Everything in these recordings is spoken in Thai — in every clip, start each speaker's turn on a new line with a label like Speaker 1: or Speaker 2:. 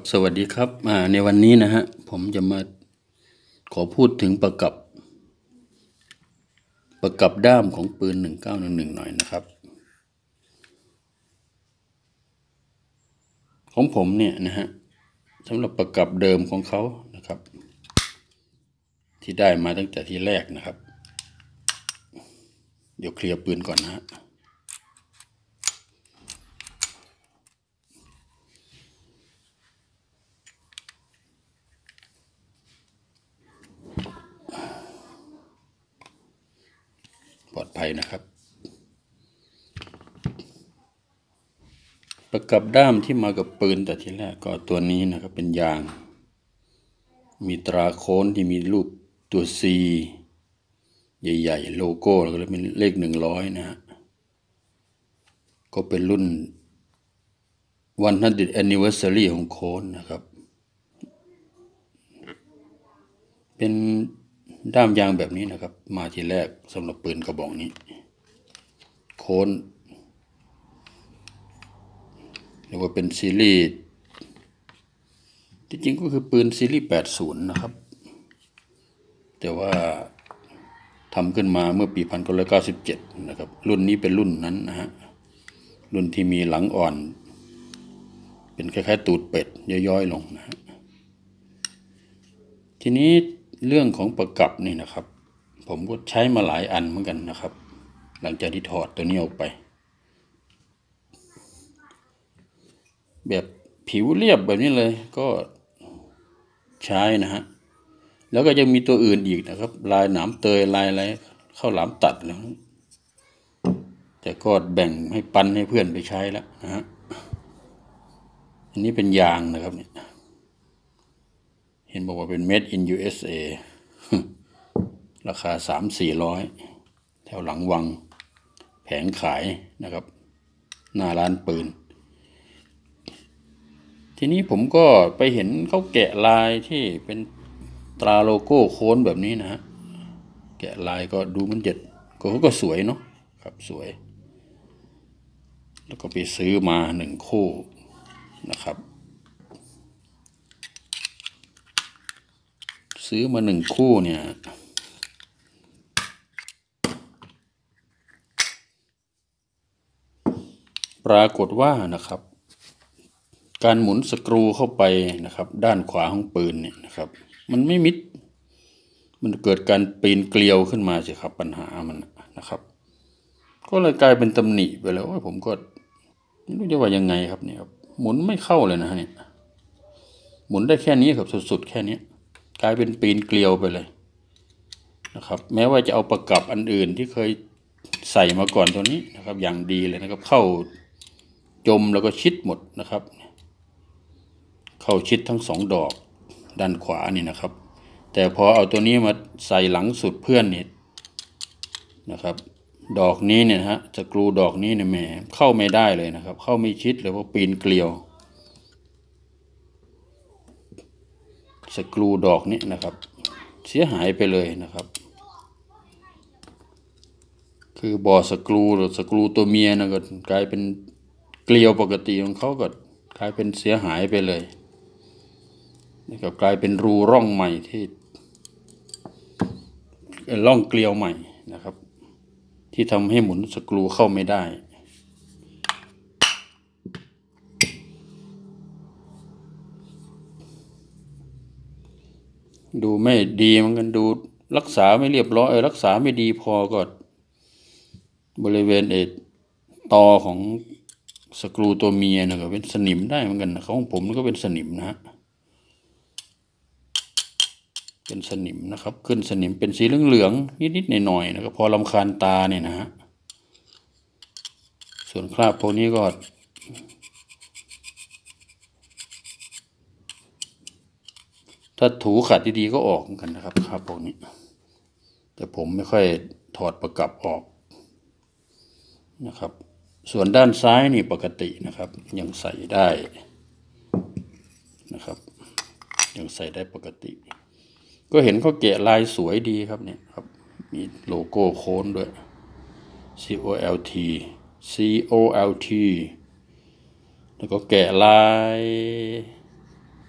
Speaker 1: สวัสดีครับในวันนี้นะฮะผมจะมาขอพูดถึงประกับด้ามของปืน1911หน่อยนะครับของผมเนี่ยนะฮะสำหรับประกับเดิมของเขานะครับที่ได้มาตั้งแต่ที่แรกนะครับเดี๋ยวเคลียร์ปืนก่อนนะฮะปลอดภัยนะครับประกับด้ามที่มากับปืนแต่ทีแรกก็ตัวนี้นะครับเป็นยางมีตราโค้นที่มีรูปตัว C ใหญ่ๆโลโก้แล้วก็เป็นเลข100นะฮะก็เป็นรุ่น 100th Anniversary ของโค้นนะครับเป็นด้ามยางแบบนี้นะครับมาทีแรกสำหรับปืนกระบอกนี้โค้นเรียกว่าเป็นซีรีส์ที่จริงก็คือปืนซีรีส์80นะครับแต่ว่าทำขึ้นมาเมื่อปี1997นะครับรุ่นนี้เป็นรุ่นนั้นนะฮะรุ่นที่มีหลังอ่อนเป็นคล้ายๆตูดเป็ดย่อยๆลงนะฮะทีนี้เรื่องของประกับนี่นะครับผมก็ใช้มาหลายอันเหมือนกันนะครับหลังจากที่ถอดตัวนี้ออกไปแบบผิวเรียบแบบนี้เลยก็ใช้นะฮะแล้วก็ยังมีตัวอื่นอีกนะครับลายหนามเตยลายอะไรข้าวหลามตัดแล้วแต่ก็แบ่งให้ปันให้เพื่อนไปใช้แล้วนะฮะอันนี้เป็นยางนะครับเนี่ยเห็นบอกว่าเป็น Made in USA ราคา300-400แถวหลังวังแผงขายนะครับหน้าร้านปืนทีนี้ผมก็ไปเห็นเขาแกะลายที่เป็นตราโลโก้โค้นแบบนี้นะฮะแกะลายก็ดูมันเจ็ดก็สวยเนาะครับสวยแล้วก็ไปซื้อมา1 คู่นะครับซื้อมา1 คู่เนี่ยปรากฏว่านะครับการหมุนสกรูเข้าไปนะครับด้านขวาของปืนเนี่ยนะครับมันไม่มิดมันเกิดการปีนเกลียวขึ้นมาสิครับปัญหามันนะครับก็เลยกลายเป็นตำหนิไปแล้วผมก็ไม่รู้จะว่ายังไงครับเนี่ยครับหมุนไม่เข้าเลยนะเนี่ยหมุนได้แค่นี้ครับสุดๆแค่นี้กลายเป็นปีนเกลียวไปเลยนะครับแม้ว่าจะเอาประกับอันอื่นที่เคยใส่มาก่อนตัวนี้นะครับอย่างดีเลยนะครับเข้าจมแล้วก็ชิดหมดนะครับเข้าชิดทั้ง2 ดอกด้านขวานี่นะครับแต่พอเอาตัวนี้มาใส่หลังสุดเพื่อนนี่นะครับดอกนี้เนี่ยฮะสกรูดอกนี้เนี่ยแหมเข้าไม่ได้เลยนะครับเข้าไม่ชิดเลยเพราะปีนเกลียวสกรูดอกนี้นะครับเสียหายไปเลยนะครับคือบ่อสกรูหรือสกรูตัวเมียนะก็กลายเป็นเกลียวปกติของเขาก็กลายเป็นเสียหายไปเลยนี่ก็กลายเป็นรูร่องใหม่ที่ร่องเกลียวใหม่นะครับที่ทำให้หมุนสกรูเข้าไม่ได้ดูไม่ดีเหมือนกันดูรักษาไม่เรียบร้อยรักษาไม่ดีพอก็บริเวณตอของสกรูตัวเมียนะก็เป็นสนิมได้เหมือนกันนะของผมก็เป็นสนิมนะฮะเป็นสนิมนะครับขึ้นสนิมเป็นสีเหลืองๆนิดๆหน่อยๆนะครับพอรำคาญตาเนี่ยนะฮะส่วนคราบพวกนี้ก็ถ้าถูขัดดีๆก็ออกเหมือนกันนะครับคราบพวกนี้แต่ผมไม่ค่อยถอดประกับออกนะครับส่วนด้านซ้ายนี่ปกตินะครับยังใส่ได้นะครับยังใส่ได้ปกติก็เห็นเขาแกะลายสวยดีครับเนี่ยครับมีโลโก้โค้นด้วย COLT แล้วก็แกะลาย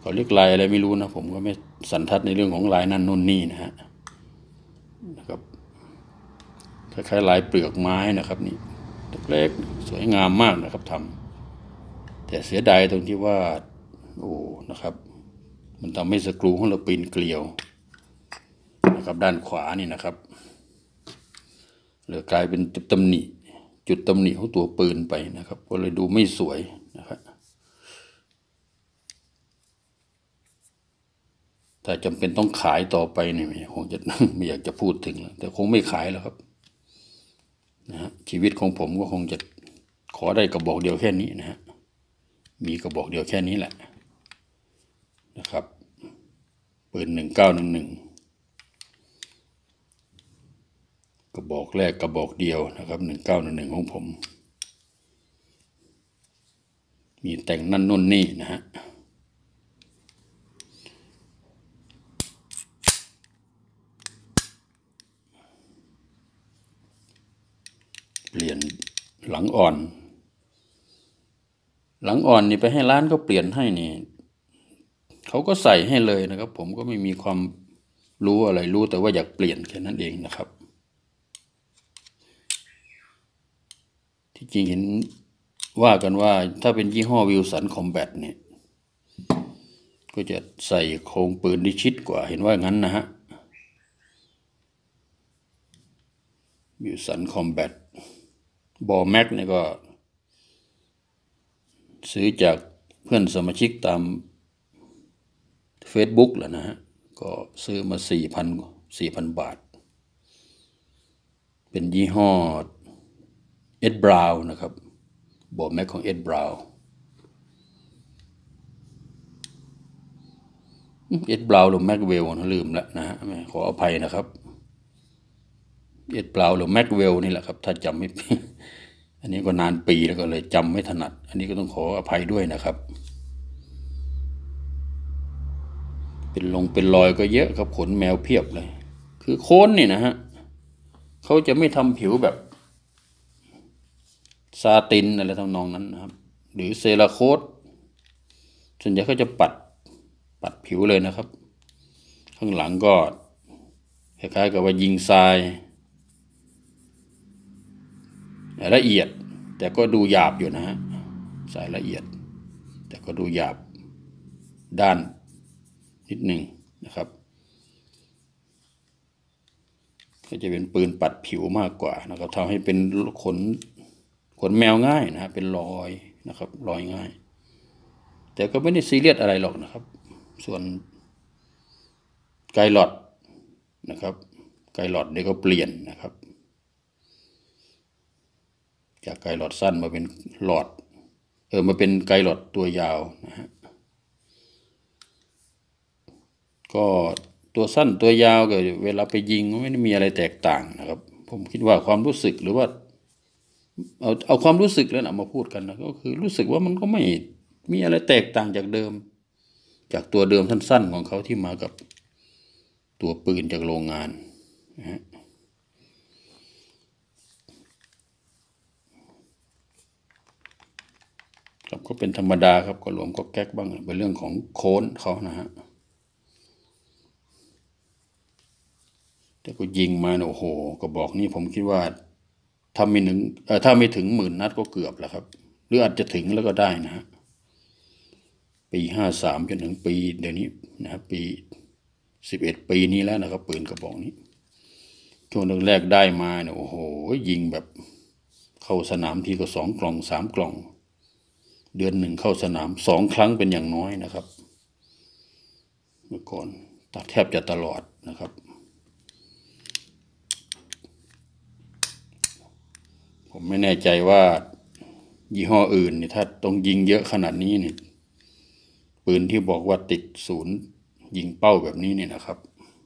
Speaker 1: เขาเรียกลายอะไรไม่รู้นะผมก็ไม่สันทัดในเรื่องของลายนั่นนู่นนี่นะครับคล้ายๆลายเปลือกไม้นะครับนี่เล็กๆสวยงามมากนะครับทำแต่เสียดายตรงที่ว่าโอ้นะครับมันทำให้สกรูของเราปีนเกลียวนะครับด้านขวานี่นะครับเลยกลายเป็นจุดตำหนิของตัวปืนไปนะครับก็เลยดูไม่สวยนะครับถ้าจำเป็นต้องขายต่อไปเนี่ยคงจะ ไม่อยากจะพูดถึงแล้วแต่คงไม่ขายแล้วครับนะฮะชีวิตของผมก็คงจะขอได้กระบอกเดียวแค่นี้นะฮะมีกระบอกเดียวแค่นี้แหละนะครับปืน1911กระบอกแรกกระบอกเดียวนะครับ1911ของผมมีแต่งนั่นนู่นนี่นะฮะเปลี่ยนหลังอ่อนนี่ไปให้ร้านก็เปลี่ยนให้นี่เขาก็ใส่ให้เลยนะครับผมก็ไม่มีความรู้อะไรรู้แต่ว่าอยากเปลี่ยนแค่นั้นเองนะครับที่จริงเห็นว่ากันว่าถ้าเป็นยี่ห้อวิลสันคอมแบทเนี่ยก็จะใส่โครงปืนที่ชิดกว่าเห็นว่างั้นนะฮะวิลสันคอมแบทบอแม็กเนี่ยก็ซื้อจากเพื่อนสมาชิกตาม Facebook แหละนะฮะก็ซื้อมา4,000 บาทเป็นยี่ห้อเอ็ดบราวน์นะครับบอแม็กของเอ็ดบราวน์หรือแม็กเวลนะลืมแล้วนะฮะขออภัยนะครับเอ็ดบราวน์หรือแม็กเวลนี่แหละครับถ้าจำไม่ อันนี้ก็นานปีแล้วก็เลยจำไม่ถนัดอันนี้ก็ต้องขออภัยด้วยนะครับเป็นรอยก็เยอะครับขนแมวเพียบเลยคือโค้นนี่นะฮะเขาจะไม่ทำผิวแบบซาตินอะไรทำนองนั้นนะครับหรือเซราโคตส่วนใหญ่เขาจะปัดผิวเลยนะครับข้างหลังก็คล้ายๆกับว่ายิงทรายละเอียดแต่ก็ดูหยาบอยู่นะฮะสายละเอียดแต่ก็ดูหยาบด้านนิดหนึ่งนะครับก็จะเป็นปืนปัดผิวมากกว่านะครับทำให้เป็นขนแมวง่ายนะฮะเป็นรอยนะครับรอยง่ายแต่ก็ไม่ได้ซีเรียสอะไรหรอกนะครับส่วนไกลอดนะครับไกลอดเดี๋ยวก็เปลี่ยนนะครับจากไกลอดสั้นมาเป็นหลอดมาเป็นไกลอดตัวยาวนะฮะก็ตัวสั้นตัวยาวก็เวลาไปยิงไม่ได้มีอะไรแตกต่างนะครับผมคิดว่าความรู้สึกหรือว่าเอาความรู้สึกแล้วนะมาพูดกันนะก็คือรู้สึกว่ามันก็ไม่มีอะไรแตกต่างจากเดิมจากตัวเดิมสั้นๆของเขาที่มากับตัวปืนจากโรงงานนะฮะครับก็เป็นธรรมดาครับก็หลวมก็แก๊กบ้างเป็นเรื่องของโค้นเขานะฮะแต่ก็ยิงมาโอ้โหก็บอกนี่ผมคิดว่าถ้าไม่ถึง10,000 นัดก็เกือบแล้วครับหรืออาจจะถึงแล้วก็ได้นะฮะปี53จนถึงปีเดี๋ยวนี้นะครับปี11 ปีนี้แล้วนะครับปืนกระบอกนี้ช่วงแรกได้มาเนี่ยโอ้โหยิงแบบเข้าสนามทีก็2 กล่อง3 กล่องเดือนหนึ่งเข้าสนาม2 ครั้งเป็นอย่างน้อยนะครับเมื่อก่อนแทบจะตลอดนะครับผมไม่แน่ใจว่ายี่ห้ออื่นเนี่ยถ้าต้องยิงเยอะขนาดนี้เนี่ยปืนที่บอกว่าติดศูนย์ยิงเป้าแบบนี้เนี่ยนะครับ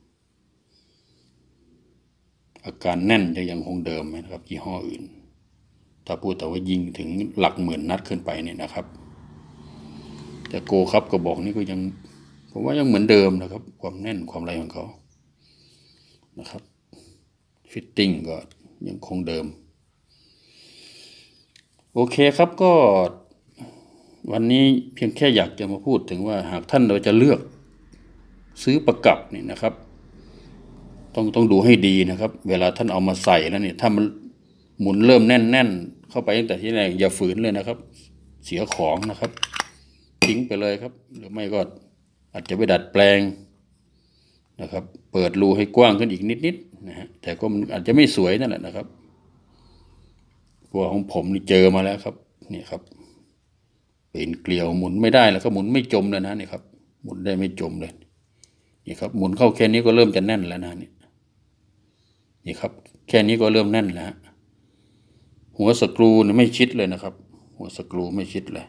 Speaker 1: อาการแน่นจะยังคงเดิมไหมนะครับยี่ห้ออื่นถ้าพูดแต่ว่ายิงถึงหลัก10,000 นัดขึ้นไปเนี่ยนะครับแต่โกครับกระบอกนี้ก็ยังผมว่ายังเหมือนเดิมนะครับความแน่นความอะไรของเขานะครับฟิตติ้งก็ยังคงเดิมโอเคครับก็วันนี้เพียงแค่อยากจะมาพูดถึงว่าหากท่านเราจะเลือกซื้อประกับนี่นะครับ ต้องดูให้ดีนะครับ เวลาท่านเอามาใส่แล้วเนี่ยถ้ามันหมุนเริ่มแน่นเข้าไปตั้งแต่ที่แรกอย่าฝืนเลยนะครับ เสียของนะครับทิ้งไปเลยครับหรือไม่ก็อาจจะไปดัดแปลงนะครับเปิดรูให้กว้างขึ้นอีกนิดๆนะฮะแต่ก็มันอาจจะไม่สวยนั่นแหละนะครับตัวของผมนี่เจอมาแล้วครับนี่ครับเป็นเกลียวหมุนไม่ได้แล้วก็หมุนไม่จมเลยนะนี่ครับหมุนได้ไม่จมเลยนี่ครับหมุนเข้าแค่นี้ก็เริ่มจะแน่นแล้วนะนี่ครับแค่นี้ก็เริ่มแน่นแล้วหัวสกรูนี่ไม่ชิดเลยนะครับหัวสกรูไม่ชิดเลย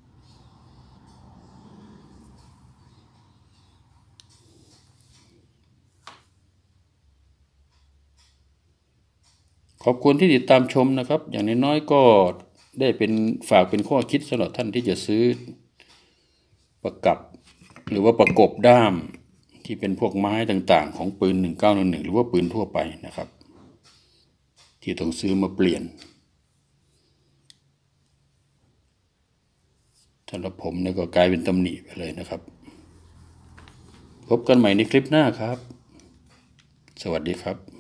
Speaker 1: ขอบคุณที่ติดตามชมนะครับอย่างน้อยๆก็ได้เป็นฝากเป็นข้อคิดสำหรับท่านที่จะซื้อประกับหรือว่าประกบด้ามที่เป็นพวกไม้ต่างๆของปืน1911หรือว่าปืนทั่วไปนะครับที่ต้องซื้อมาเปลี่ยนสำหรับผมเนี่ยก็กลายเป็นตำหนิไปเลยนะครับพบกันใหม่ในคลิปหน้าครับสวัสดีครับ